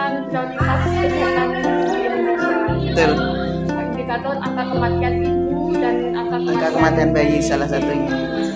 merupakan prioritas kesehatan di Indonesia. Betul. Indikator angka kematian ibu dan angka Kematian bayi salah satunya.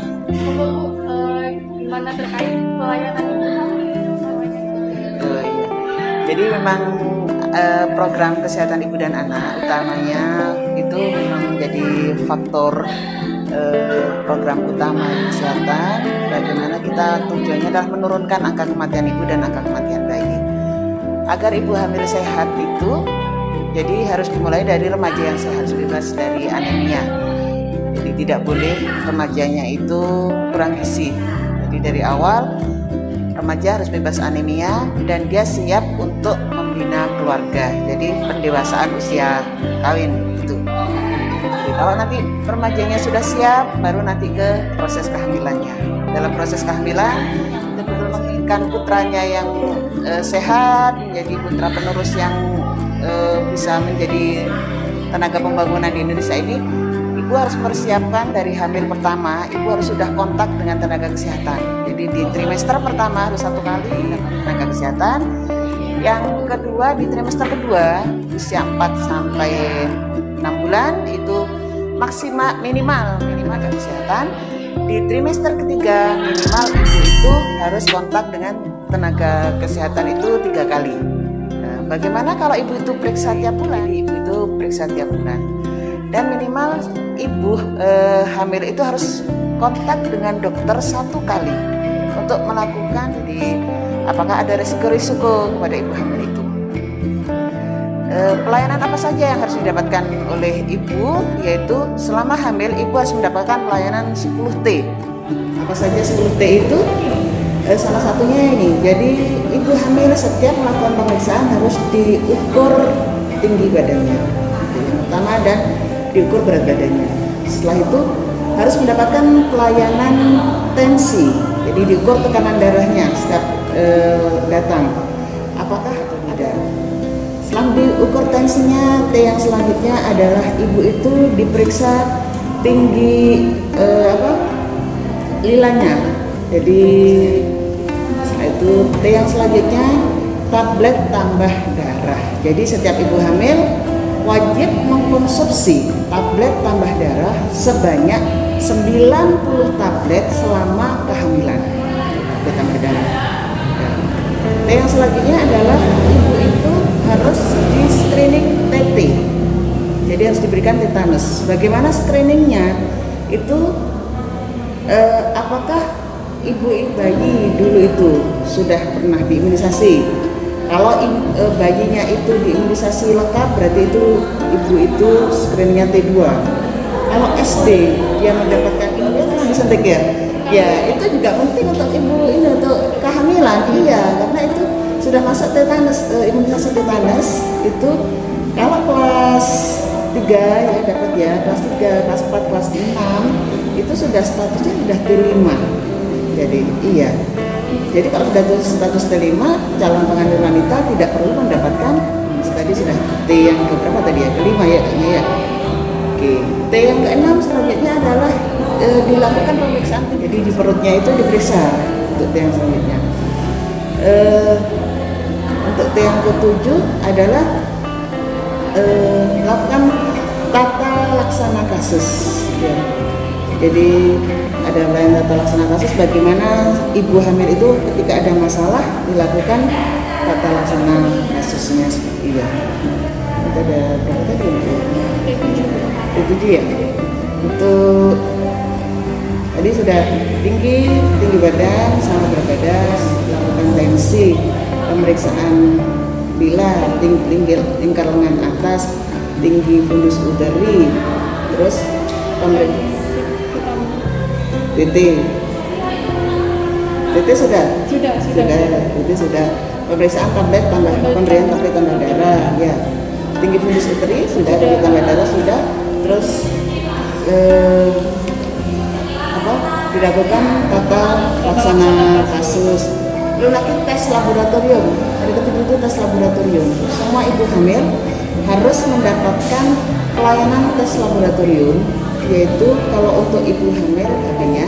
Gimana terkait pelayanan ibu hamil? Oh, iya. Jadi memang program kesehatan ibu dan anak utamanya itu memang menjadi faktor program utama kesehatan. Bagaimana kita tujuannya adalah menurunkan angka kematian ibu dan angka kematian bayi. Agar ibu hamil sehat itu, jadi harus dimulai dari remaja yang sehat, bebas dari anemia. Jadi tidak boleh remajanya itu kurang gizi. Jadi dari awal remaja harus bebas anemia dan dia siap untuk membina keluarga. Jadi pendewasaan usia kawin itu. Jadi kalau nanti remajanya sudah siap, baru nanti ke proses kehamilannya. Dalam proses kehamilan, betul-betul menginginkan putranya yang sehat, menjadi putra penerus yang bisa menjadi tenaga pembangunan di Indonesia ini. Ibu harus mempersiapkan dari hamil pertama, ibu harus sudah kontak dengan tenaga kesehatan. Jadi di trimester pertama harus 1 kali dengan tenaga kesehatan. Yang kedua di trimester kedua usia 4 sampai 6 bulan itu minimal tenaga kesehatan. Di trimester ketiga minimal ibu itu harus kontak dengan tenaga kesehatan itu 3 kali. Nah, bagaimana kalau ibu itu periksa tiap bulan? Ibu itu periksa tiap bulan. Dan minimal ibu hamil itu harus kontak dengan dokter 1 kali untuk melakukan, jadi apakah ada risiko-risiko kepada ibu hamil itu. Pelayanan apa saja yang harus didapatkan oleh ibu, yaitu selama hamil ibu harus mendapatkan pelayanan 10T. Apa saja 10T itu? Salah satunya ini, jadi ibu hamil setiap melakukan pemeriksaan harus diukur tinggi badannya yang pertama dan diukur berat badannya. Setelah itu harus mendapatkan pelayanan tensi, jadi diukur tekanan darahnya setiap datang apakah atau tidak. Setelah diukur tensinya, T yang selanjutnya adalah ibu itu diperiksa tinggi lilanya. Jadi setelah itu T yang selanjutnya tablet tambah darah. Jadi setiap ibu hamil wajib mengkonsumsi tablet tambah darah sebanyak 90 tablet selama kehamilan. Tablet tambah darah. T yang selanjutnya adalah ibu itu harus di screening TT. Jadi harus diberikan tetanus. Bagaimana screeningnya? Itu apakah ibu bayi dulu itu sudah pernah diimunisasi? Kalau bayinya itu diimunisasi lengkap, berarti itu ibu itu screeningnya T2. Kalau SD dia mendapatkan imunisasi disuntik ya? Ya, itu juga penting untuk ibu ini untuk kehamilan. Iya, karena itu sudah masuk tetanus, imunisasi tetanus itu kalau kelas 3 ya dapat ya, kelas 3, kelas 4, kelas 6 itu sudah statusnya sudah T5. Jadi iya. Jadi kalau sudah status T5, calon pengantin wanita tidak perlu mendapatkan tadi sudah T yang keberapa tadi ya? Kelima ya kayaknya ya. Oke. T yang ke-6 selanjutnya adalah dilakukan pemeriksaan, jadi di perutnya itu diperiksa untuk T yang selanjutnya. Untuk T yang ke-7 adalah melakukan tata laksana kasus. Ya. Jadi ada pelayanan tata laksana kasus, bagaimana ibu hamil itu ketika ada masalah dilakukan tata laksana kasusnya seperti itu. Itu ada berapa tadi? T7 ya. Untuk tadi sudah tinggi badan sama berat badan, lakukan tensi, pemeriksaan bila lingkar lengan atas, tinggi fundus uteri, terus pemeriksaan TT sudah, pemeriksaan tablet pemberian tablet tambah darah, ya, tinggi fundus uteri sudah, tambah darah sudah, terus dilakukan tata laksana kasus. Belum lagi tes laboratorium. Hari ketiga itu tes laboratorium. Semua ibu hamil harus mendapatkan pelayanan tes laboratorium, yaitu kalau untuk ibu hamil adanya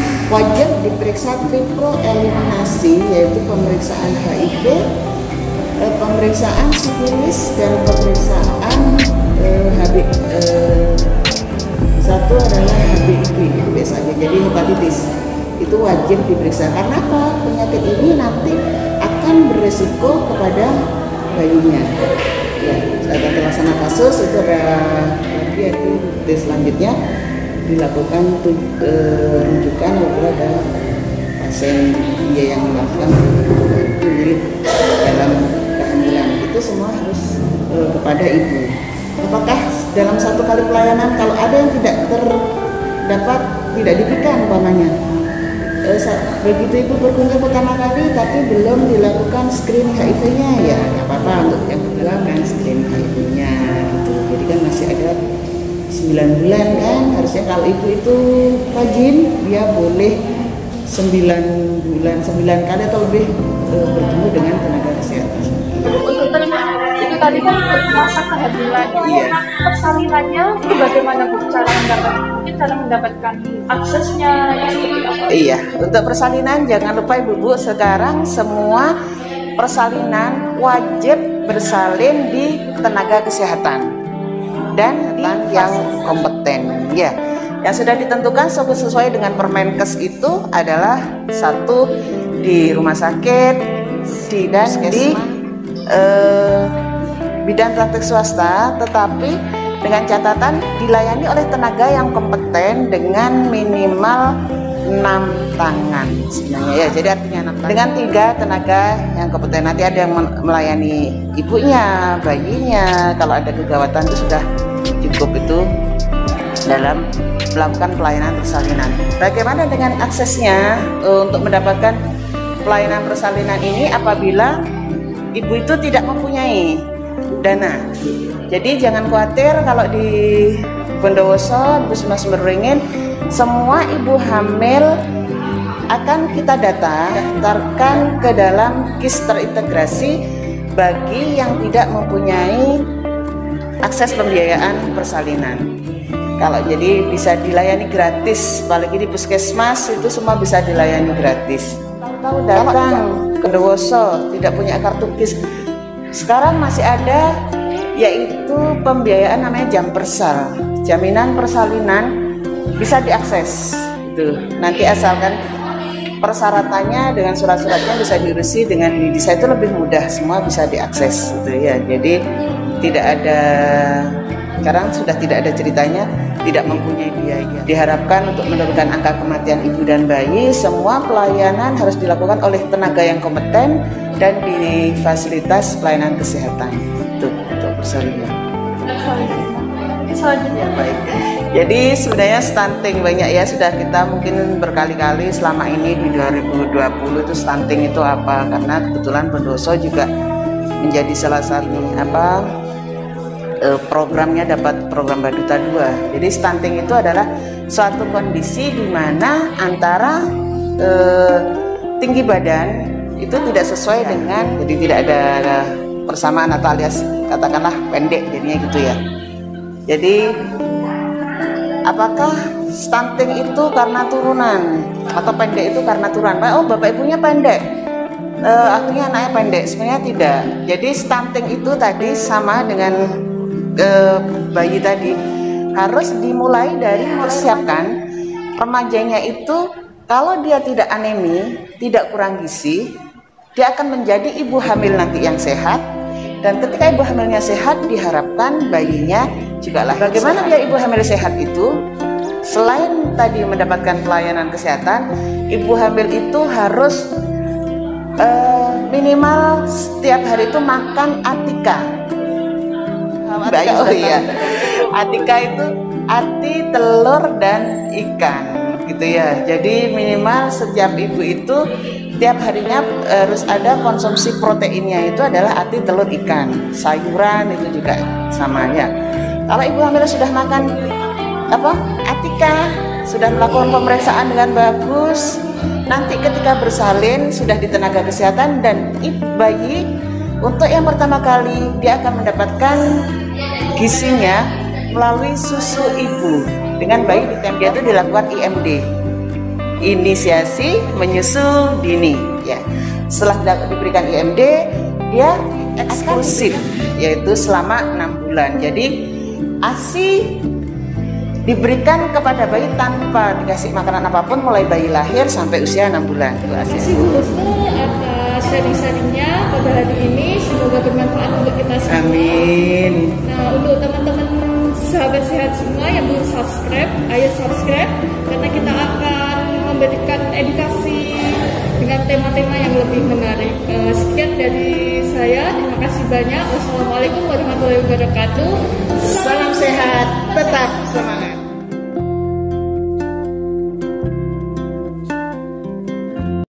wajib diperiksa triple eliminasi, yaitu pemeriksaan HIV, pemeriksaan sifilis dan pemeriksaan HB. Satu adalah HBIV biasanya, jadi hepatitis itu wajib diperiksa. Karena apa? Penyakit ini nanti akan beresiko kepada bayinya. Ya, saat terlaksana kasus itu ada lagi yaitu tes selanjutnya dilakukan rujukan kepada pasien dia yang melakukan kulit dalam kehamilan. Itu semua harus kepada ibu. Apakah dalam satu kali pelayanan kalau ada yang tidak diberikan umpamanya begitu ibu berkunjung pertama kali tapi belum dilakukan screening HIV-nya, ya nggak apa-apa untuk yang kedua kan screening HIV-nya gitu. Jadi kan masih ada 9 bulan kan, harusnya kalau ibu itu rajin dia boleh 9 bulan 9 kali atau lebih bertemu dengan tenaga kesehatan. Untuk terima itu tadi kan masa kehamilan, iya. Persalinannya itu bagaimana Bu cara mendapatkan aksesnya yang seperti apa? Iya, untuk persalinan jangan lupa ibu-ibu sekarang semua persalinan wajib bersalin di tenaga kesehatan dan yang kompeten. Ya, yang sudah ditentukan sesuai dengan Permenkes itu adalah satu di rumah sakit dan di bidang praktek swasta, tetapi dengan catatan dilayani oleh tenaga yang kompeten dengan minimal 6 tangan sebenarnya ya. Jadi artinya 6 tangan dengan 3 tenaga yang kompeten. Nanti ada yang melayani ibunya, bayinya, kalau ada kegawatan itu sudah cukup itu dalam melakukan pelayanan persalinan. Bagaimana dengan aksesnya untuk mendapatkan pelayanan persalinan ini apabila ibu itu tidak mempunyai dana? Jadi jangan khawatir kalau di Bondowoso, Puskesmas Sumberberingin, semua ibu hamil akan kita daftarkan ke dalam KIS terintegrasi bagi yang tidak mempunyai akses pembiayaan persalinan. Kalau jadi bisa dilayani gratis, apalagi di puskesmas itu semua bisa dilayani gratis. Tahu datang ke Bondowoso tidak punya kartu KIS, sekarang masih ada yaitu pembiayaan namanya Jampersal, jaminan persalinan bisa diakses. Itu nanti asalkan persyaratannya dengan surat-suratnya bisa diurusi dengan Didisa, itu lebih mudah, semua bisa diakses gitu ya. Jadi tidak ada, sekarang sudah tidak ada ceritanya tidak mempunyai biaya. Diharapkan untuk menurunkan angka kematian ibu dan bayi, semua pelayanan harus dilakukan oleh tenaga yang kompeten dan di fasilitas pelayanan kesehatan. Itu untuk persalinan. Selanjutnya Baik. Jadi sebenarnya stunting banyak ya, sudah kita mungkin berkali-kali selama ini di 2020 itu stunting itu apa, karena kebetulan Bondowoso juga menjadi salah satu programnya dapat program Baduta 2. Jadi stunting itu adalah suatu kondisi di mana antara tinggi badan itu tidak sesuai dengan, jadi tidak ada persamaan atau alias katakanlah pendek jadinya gitu ya. Jadi apakah stunting itu karena turunan atau pendek itu karena turunan? Oh, bapak ibunya pendek, akhirnya anaknya pendek. Sebenarnya tidak. Jadi stunting itu tadi sama dengan bayi tadi, harus dimulai dari mempersiapkan remajanya itu. Kalau dia tidak anemi, tidak kurang gizi, dia akan menjadi ibu hamil nanti yang sehat. Dan ketika ibu hamilnya sehat, diharapkan bayinya juga lahir. Bagaimana dia ibu hamil sehat itu? Selain tadi mendapatkan pelayanan kesehatan, ibu hamil itu harus minimal setiap hari itu makan atika. Oh iya, atika itu ati, telur, dan ikan gitu ya. Jadi minimal setiap ibu itu tiap harinya harus ada konsumsi proteinnya, itu adalah ati, telur, ikan, sayuran itu juga sama ya. Kalau ibu hamil sudah makan atika, sudah melakukan pemeriksaan dengan bagus, nanti ketika bersalin sudah di tenaga kesehatan, dan bayi untuk yang pertama kali dia akan mendapatkan gizinya melalui susu ibu. Dengan bayi di tempat itu dilakukan IMD, inisiasi menyusu dini ya. Setelah diberikan IMD, dia eksklusif, yaitu selama 6 bulan. Jadi ASI diberikan kepada bayi tanpa dikasih makanan apapun mulai bayi lahir sampai usia 6 bulan. Terima kasih Bu Husnu atas sharing-sharingnya pada hari ini. Semoga bermanfaat untuk kita semua. Amin. Nah, untuk teman-teman sahabat sehat semua yang belum subscribe, ayo subscribe karena kita akan memberikan edukasi dengan tema-tema yang lebih menarik. Sekian dari saya. Terima kasih banyak. Wassalamualaikum warahmatullahi wabarakatuh. Salam sehat, tetap semangat.